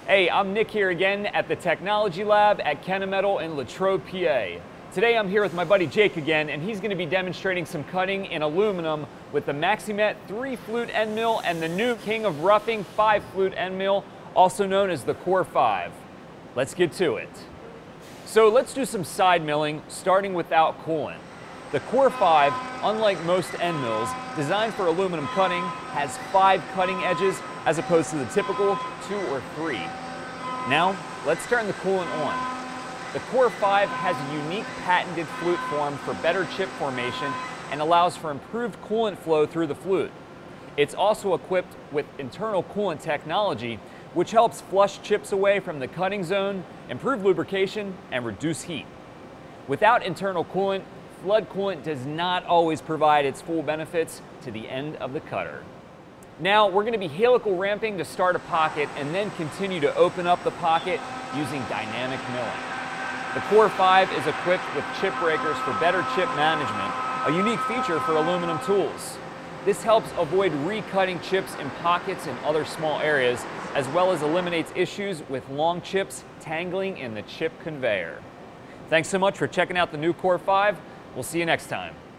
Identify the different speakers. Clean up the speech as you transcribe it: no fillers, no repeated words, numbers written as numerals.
Speaker 1: Hey, I'm Nick here again at the Technology Lab at Kennametal in Latrobe, PA. Today I'm here with my buddy Jake again, and he's going to be demonstrating some cutting in aluminum with the Maximet 3-flute end mill and the new King of Roughing 5-flute end mill, also known as the KOR 5. Let's get to it. So let's do some side milling, starting without coolant. The KOR 5, unlike most end mills, designed for aluminum cutting, has 5 cutting edges as opposed to the typical 2 or 3. Now, let's turn the coolant on. The KOR 5 has a unique patented flute form for better chip formation and allows for improved coolant flow through the flute. It's also equipped with internal coolant technology, which helps flush chips away from the cutting zone, improve lubrication, and reduce heat. Without internal coolant, flood coolant does not always provide its full benefits to the end of the cutter. Now we're going to be helical ramping to start a pocket and then continue to open up the pocket using dynamic milling. The KOR 5 is equipped with chipbreakers for better chip management, a unique feature for aluminum tools. This helps avoid recutting chips in pockets and other small areas, as well as eliminates issues with long chips tangling in the chip conveyor. Thanks so much for checking out the new KOR 5. We'll see you next time.